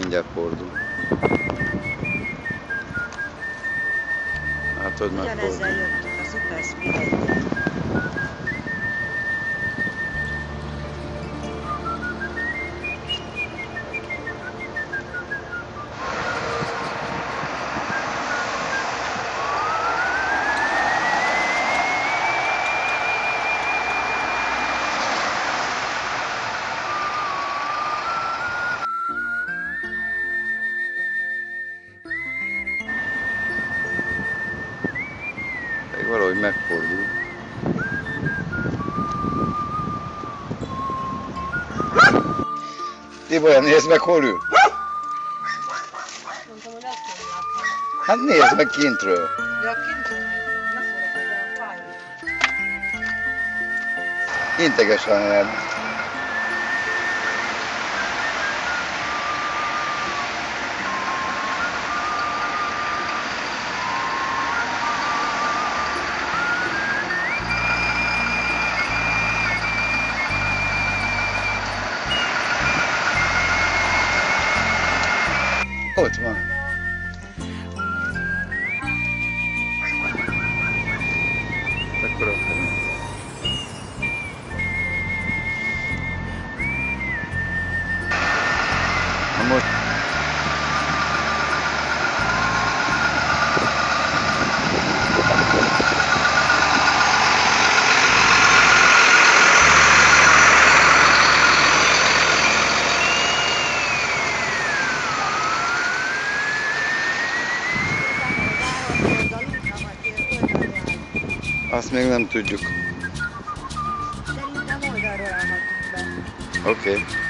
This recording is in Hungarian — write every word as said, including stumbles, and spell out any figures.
mindjárt fordul. Hát, hogy már fordul. Ugyanezzel jöttünk a Super Speed-eivel. Valahogy megfordul. Tibolya, nézd meg, hol ül! Mondtam, hogy azt nem látom. Hát nézd meg kintről! Ja, kint ne szórakozz, a fáj. Integes anyád! Ott van. Akkor ott van. Na most... Azt még nem tudjuk. Szerintem oldalról állhatunk be. Oké. Okay.